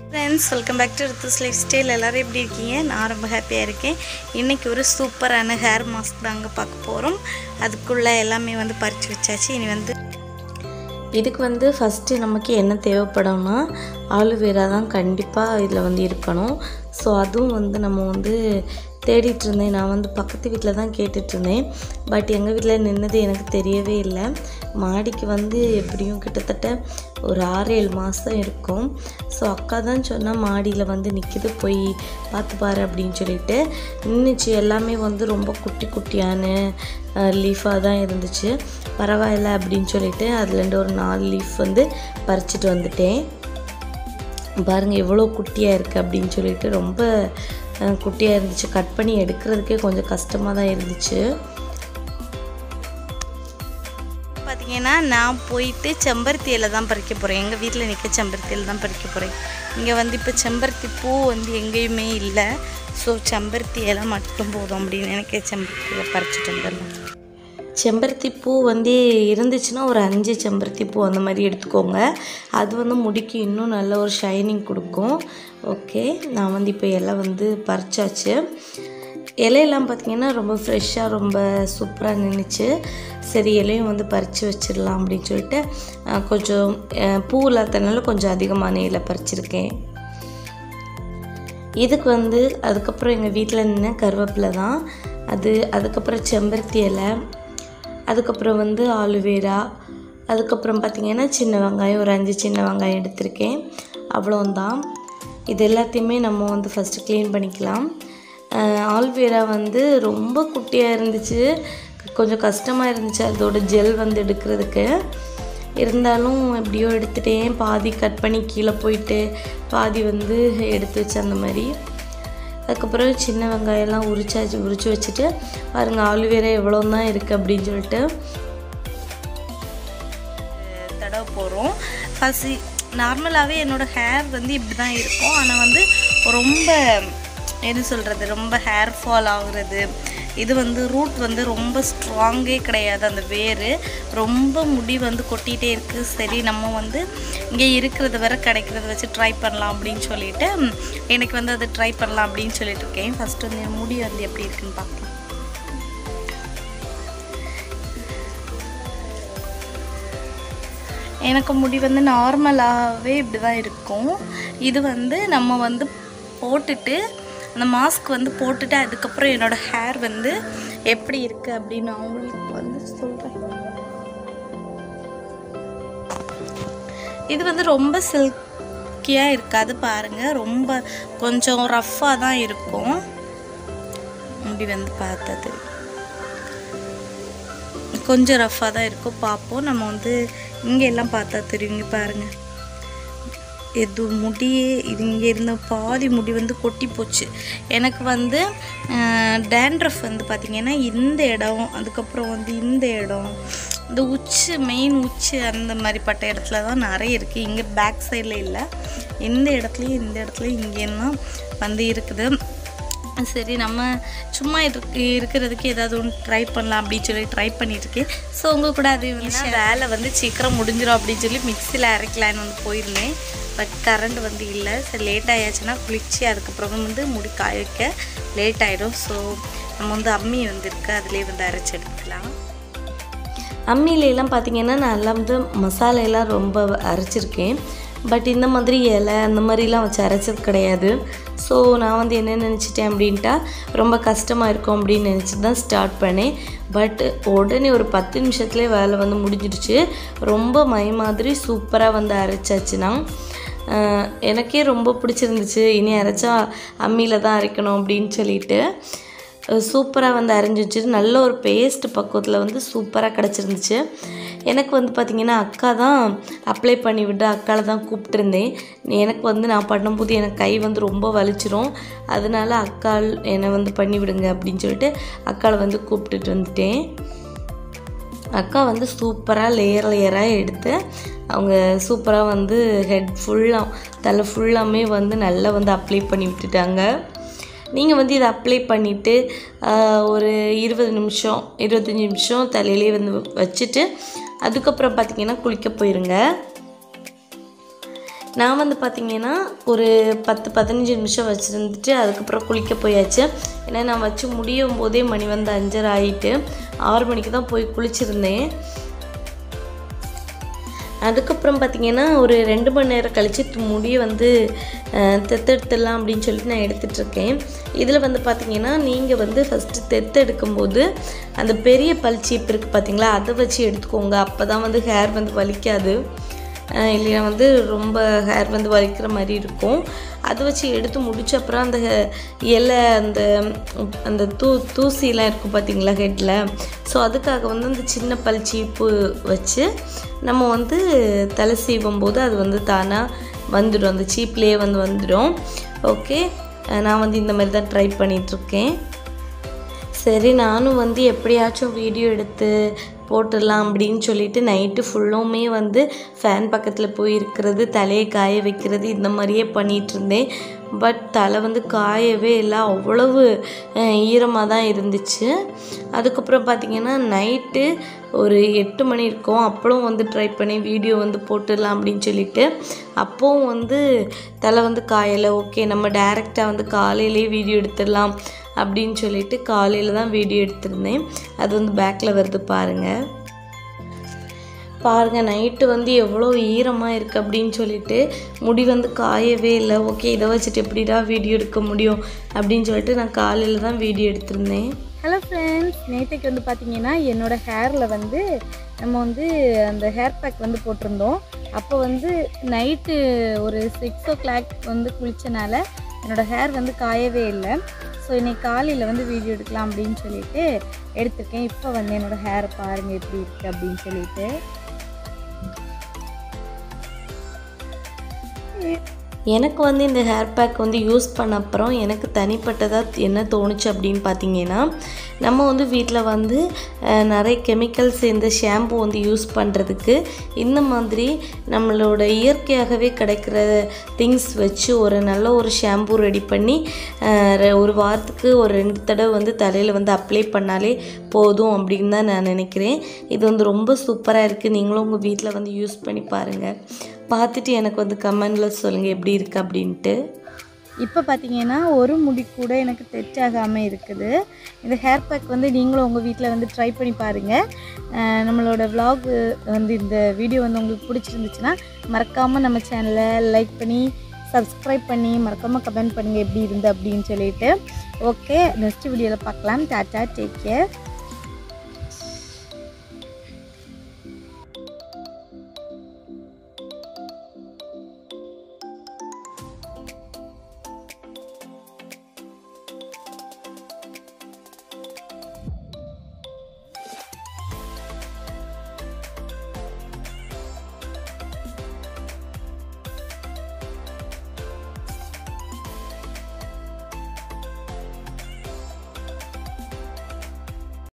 Friends, welcome back to rithulifestyle. எல்லாரும் எப்படி இருக்கீங்க? நான் ரொம்ப ஹாப்பியா இருக்கேன். இன்னைக்கு ஒரு சூப்பரான ஹேர் மாஸ்க் தாங்க பார்க்க போறோம். அதுக்குள்ள எல்லாமே பறிச்சு வச்சாச்சு. இனி இதுக்கு ஃபர்ஸ்ட் நமக்கு என்ன தேவைப்படும்னா ஆலோவேரா தான் கண்டிப்பா இதுல இருக்கணும். சோ அதுவும் நம்ம தேடிட்டு இருந்தேன். நான் பக்கத்து வீட்ல தான் கேட்டுட்டு இருந்தேன். பட் எங்க வீட்ல நின்னது எனக்கு தெரியவே இல்லை. மாடிக்கு எப்படியும் கிட்டத்தட்ட ஒரு 6-7 மாசம் இருக்கும். ஸோ அக்கா தான் சொன்னா மாடியில் நிற்கிது போய் பார்த்து பாரு அப்படின்னு சொல்லிட்டு நின்றுச்சு. எல்லாமே ரொம்ப குட்டி குட்டியான லீஃபாக தான் இருந்துச்சு. பரவாயில்ல அப்படின்னு சொல்லிட்டு அதுலேருந்து ஒரு 4 லீஃப் பறிச்சுட்டு வந்துட்டேன். பாருங்கள் எவ்வளோ குட்டியாக இருக்குது அப்படின்னு சொல்லிட்டு ரொம்ப குட்டியாக இருந்துச்சு. கட் பண்ணி எடுக்கிறதுக்கே கொஞ்சம் கஷ்டமாக தான் இருந்துச்சு. பார்த்தீங்கன்னா நான் போயிட்டு செம்பருத்தி இலை தான் பறிக்க போகிறேன். எங்கள் வீட்டில் நிற்க செம்பருத்தி இலை தான் பறிக்க போகிறேன். இங்கே இப்போ செம்பருத்தி பூ எங்கேயுமே இல்லை. ஸோ செம்பருத்தி இலை மட்டும் போதும் அப்படின்னு எனக்கு செம்பருத்தி இலை பறிச்சுட்டு வந்துடலாம். செம்பருத்தி பூ இருந்துச்சுன்னா ஒரு 5 செம்பருத்தி பூ அந்த மாதிரி எடுத்துக்கோங்க. அது முடிக்கு இன்னும் நல்ல ஒரு ஷைனிங் கொடுக்கும். ஓகே, நான் இப்போ இலை பறிச்சாச்சு. இலையெல்லாம் பார்த்திங்கன்னா ரொம்ப ஃப்ரெஷ்ஷாக ரொம்ப சூப்பராக நின்றுச்சு. சரி இலையும் பறித்து வச்சிடலாம் அப்படின்னு சொல்லிட்டு கொஞ்சம் பூ இல்லாதனால கொஞ்சம் அதிகமான இலை பறிச்சிருக்கேன். இதுக்கு அதுக்கப்புறம் எங்கள் வீட்டில் நின்று கருவேப்பிலை தான் அது. அதுக்கப்புறம் செம்பருத்தி இலை, அதுக்கப்புறம் ஆலோவேரா, அதுக்கப்புறம் பார்த்திங்கன்னா சின்ன வெங்காயம் ஒரு 5 சின்ன வெங்காயம் எடுத்திருக்கேன். அவ்வளோந்தான். இது எல்லாத்தையுமே நம்ம ஃபஸ்ட்டு க்ளீன் பண்ணிக்கலாம். ஆலோவேரா ரொம்ப குட்டியாக இருந்துச்சு. கொஞ்சம் கஷ்டமாக இருந்துச்சு அதோட ஜெல் எடுக்கிறதுக்கு. இருந்தாலும் எப்படியோ எடுத்துட்டேன். பாதி கட் பண்ணி கீழே போயிட்டு பாதி எடுத்து வச்சு அந்த மாதிரி. அதுக்கப்புறம் சின்ன வெங்காயம்லாம் உரிச்சு வச்சுட்டு பாருங்கள் ஆலோவேரா எவ்வளோ தான் இருக்குது அப்படின்னு சொல்லிட்டு தடவை போகிறோம். ஃபஸ்ட் நார்மலாகவே என்னோடய ஹேர் இப்படி தான் இருக்கும். ஆனால் ரொம்ப என்ன சொல்கிறது, ரொம்ப ஹேர் ஃபால் ஆகுறது. இது ரூட் ரொம்ப ஸ்ட்ராங்கே கிடையாது. அந்த வேர் ரொம்ப முடி கொட்டிகிட்டே இருக்குது. சரி நம்ம இங்கே இருக்கிறத வர கிடைக்கிறத வச்சு ட்ரை பண்ணலாம் அப்படின்னு சொல்லிட்டு எனக்கு அதை ட்ரை பண்ணலாம் அப்படின்னு சொல்லிட்டு இருக்கேன். ஃபஸ்ட்டு முடி எப்படி இருக்குன்னு பார்க்கலாம். எனக்கு முடி நார்மலாகவே இப்படி தான் இருக்கும். இது நம்ம போட்டுட்டு அந்த மாஸ்க் போட்டுட்டு அதுக்கப்புறம் என்னோடய ஹேர் எப்படி இருக்குது அப்படின்னு அவங்களுக்கு சொல்கிறேன். இது ரொம்ப சில்கியாக இருக்காது பாருங்கள். ரொம்ப கொஞ்சம் ரஃப்பாக தான் இருக்கும். முடி பார்த்தா தெரியும் கொஞ்சம் ரஃப்பாக தான் இருக்கும். பார்ப்போம். நம்ம இங்கே எல்லாம் பார்த்தா தெரியுங்க பாருங்கள். எது முடியே இது இங்கே இருந்த பாதி முடி கொட்டி போச்சு. எனக்கு டேண்ட்ரஃப் பார்த்திங்கன்னா இந்த இடம், அதுக்கப்புறம் இந்த இடம், இந்த உச்சி மெயின் உச்சி அந்த மாதிரி பட்ட இடத்துல தான் நிறைய இருக்குது. இங்கே பேக் சைடில் இல்லை. இந்த இடத்துலையும் இங்கேயும் இருக்குது. சரி நம்ம சும்மா இருக்கிறதுக்கு ஏதாவது ஒன்று ட்ரை பண்ணலாம் அப்படின்னு சொல்லி ட்ரை பண்ணிட்டுருக்கேன். ஸோ உங்கள் கூட அது வேலை சீக்கிரம் முடிஞ்சிடும் அப்படின்னு சொல்லி மிக்சியில் அரைக்கலான்னு போயிருந்தேன். பட் கரண்ட் இல்லை. சரி லேட் ஆயாச்சுன்னா குளிச்சு அதுக்கப்புறம் முடி காய வைக்க லேட் ஆகிடும். ஸோ நம்ம அம்மி இருக்குது, அதிலே அரைச்சி எடுத்துக்கலாம். அம்மியிலெல்லாம் பார்த்திங்கன்னா நான் மசாலையெல்லாம் ரொம்ப அரைச்சிருக்கேன். பட் இந்த மாதிரி இலை அந்த மாதிரிலாம் வச்சு அரைச்சது கிடையாது. ஸோ நான் என்ன நினச்சிட்டேன் அப்படின்ட்டா ரொம்ப கஷ்டமாக இருக்கும் அப்படின்னு நினச்சிட்டு தான் ஸ்டார்ட் பண்ணேன். பட் உடனே ஒரு 10 நிமிஷத்துலேயே வேலை முடிஞ்சிடுச்சு. ரொம்ப மை மாதிரி சூப்பராக அரைச்சாச்சுன்னா எனக்கே ரொம்ப பிடிச்சிருந்துச்சு. இனி அரைச்சா அம்மியில் தான் அரைக்கணும் அப்படின்னு சொல்லிட்டு சூப்பராக அரைஞ்சி வச்சுட்டு நல்ல ஒரு பேஸ்ட் பக்குவத்தில் சூப்பராக கிடச்சிருந்துச்சு. எனக்கு பார்த்திங்கன்னா அக்கா தான் அப்ளை பண்ணி விட்டு அக்காவை தான் கூப்பிட்டுருந்தேன். எனக்கு நான் பண்ணும்போது எனக்கு கை ரொம்ப வலிச்சிரும். அதனால அக்கா என்னை பண்ணி விடுங்க அப்படின்னு சொல்லிட்டு அக்காவை கூப்பிட்டுட்டு வந்துட்டேன். அக்கா சூப்பராக லேயராக எடுத்து அவங்க சூப்பராக ஹெட் ஃபுல்லாக தலை ஃபுல்லாமே நல்லா அப்ளை பண்ணி விட்டுட்டாங்க. நீங்கள் இதை அப்ளை பண்ணிவிட்டு ஒரு 20 நிமிஷம் 25 நிமிஷம் தலையிலே வச்சுட்டு அதுக்கப்புறம் பார்த்திங்கன்னா குளிக்க போயிருங்க. நான் வந்து பார்த்திங்கன்னா ஒரு 10-15 நிமிஷம் வச்சுருந்துட்டு அதுக்கப்புறம் குளிக்க போயாச்சு. ஏன்னா நான் வச்சு முடியும் போதே மணி வந்து 5:30 ஆகிட்டு 6 மணிக்கு தான் போய் குளிச்சிருந்தேன். அதுக்கப்புறம் பார்த்திங்கன்னா ஒரு 2 மணி நேரம் கழித்து முடியை வந்து தெத்தெடுத்துடலாம் அப்படின்னு சொல்லிட்டு நான் எடுத்துகிட்ருக்கேன். இதில் வந்து பார்த்திங்கன்னா நீங்கள் வந்து ஃபஸ்ட்டு தெத்தெடுக்கும்போது அந்த பெரிய பல் சீப் இருக்குது பார்த்திங்களா, அதை வச்சு எடுத்துக்கோங்க. அப்போ தான் வந்து ஹேர் வந்து வலிக்காது, இல்லைன்னா வந்து ரொம்ப ஹேர் வந்து வலிக்கிற மாதிரி இருக்கும். அதை வச்சு எடுத்து முடிச்ச அப்புறம் அந்த இலை அந்த தூசிலாம் இருக்கும் பார்த்திங்களா ஹெட்டில். ஸோ அதுக்காக வந்து அந்த சின்ன பல் சீப்பு வச்சு நம்ம வந்து தலை சீவும் போது அது வந்து தானாக வந்துடும், அந்த சீப்லேயே வந்து வந்துடும். ஓகே, நான் வந்து இந்த மாதிரி தான் ட்ரை பண்ணிகிட்ருக்கேன். சரி, நானும் வந்து எப்படியாச்சும் வீடியோ எடுத்து போட்டுடலாம் அப்படின்னு சொல்லிட்டு நைட்டு ஃபுல்லுமே வந்து ஃபேன் பக்கத்தில் போய் இருக்கிறது, தலையை காய வைக்கிறது, இந்த மாதிரியே பண்ணிகிட்ருந்தேன். பட் தலை வந்து காயவே இல்லை, அவ்வளவு ஈரமாக தான் இருந்துச்சு. அதுக்கப்புறம் பார்த்திங்கன்னா நைட்டு ஒரு 8 மணி இருக்கும், அப்பளும் வந்து ட்ரை பண்ணி வீடியோ வந்து போட்டுடலாம் அப்படின்னு சொல்லிட்டு அப்போவும் வந்து தலை வந்து காயலை. ஓகே, நம்ம டைரெக்டாக வந்து காலையிலே வீடியோ எடுத்துடலாம் அப்படின்னு சொல்லிட்டு காலையில் தான் வீடியோ எடுத்திருந்தேன். அது வந்து பேக்கில் வருது பாருங்கள். நைட்டு வந்து எவ்வளோ ஈரமாக இருக்குது அப்படின்னு சொல்லிட்டு முடி வந்து காயவே இல்லை. ஓகே, இதை வச்சுட்டு எப்படிடா வீடியோ எடுக்க முடியும் அப்படின்னு சொல்லிட்டு நான் காலையில் தான் வீடியோ எடுத்திருந்தேன். ஹலோ ஃப்ரெண்ட்ஸ், நேற்றுக்கு வந்து பார்த்திங்கன்னா என்னோடய ஹேரில் வந்து நம்ம வந்து அந்த ஹேர் பேக் வந்து போட்டிருந்தோம். அப்போ வந்து நைட்டு ஒரு 6 o'clock வந்து குளித்தனால என்னோடய ஹேர் வந்து காயவே இல்லை. ஸோ இன்றைக்கி காலையில் வந்து வீடியோ எடுக்கலாம் அப்படின்னு சொல்லிட்டு எடுத்திருக்கேன். இப்போ வந்து என்னோடய ஹேரை பாருங்கள் எப்படி இருக்குது அப்படின்னு சொல்லிட்டு. எனக்கு வந்து இந்த ஹேர் பேக் வந்து யூஸ் பண்ண அப்புறம் எனக்கு தனிப்பட்டதாக என்ன தோணுச்சு அப்படின்னு பார்த்தீங்கன்னா, நம்ம வந்து வீட்டில் வந்து நிறைய கெமிக்கல்ஸ் இந்த ஷாம்பு வந்து யூஸ் பண்ணுறதுக்கு இந்த மாதிரி நம்மளோட இயற்கையாகவே கிடைக்கிற திங்ஸ் வச்சு ஒரு நல்ல ஒரு ஷாம்பு ரெடி பண்ணி ஒரு வாரத்துக்கு ஒரு 2 தடவை வந்து தலையில் வந்து அப்ளை பண்ணாலே போதும் அப்படின்னு தான் நான் நினைக்கிறேன். இது வந்து ரொம்ப சூப்பராக இருக்குது. நீங்களும் உங்கள் வீட்டில் வந்து யூஸ் பண்ணி பாருங்கள். பார்த்துட்டு எனக்கு வந்து கமெண்டில் சொல்லுங்கள் எப்படி இருக்குது அப்படின்ட்டு. இப்போ பார்த்தீங்கன்னா ஒரு முடி கூட எனக்கு தெச்சாகாமல் இருக்குது. இந்த ஹேர் பேக் வந்து நீங்களும் உங்கள் வீட்டில் வந்து ட்ரை பண்ணி பாருங்கள். நம்மளோட vlog வந்து இந்த வீடியோ வந்து உங்களுக்கு பிடிச்சிருந்துச்சுன்னா மறக்காமல் நம்ம சேனலை லைக் பண்ணி சப்ஸ்கிரைப் பண்ணி மறக்காமல் கமெண்ட் பண்ணுங்கள் எப்படி இருந்து அப்படின்னு சொல்லிட்டு. ஓகே, நெக்ஸ்ட் வீடியோவில் பார்க்கலாம். Tata, take care.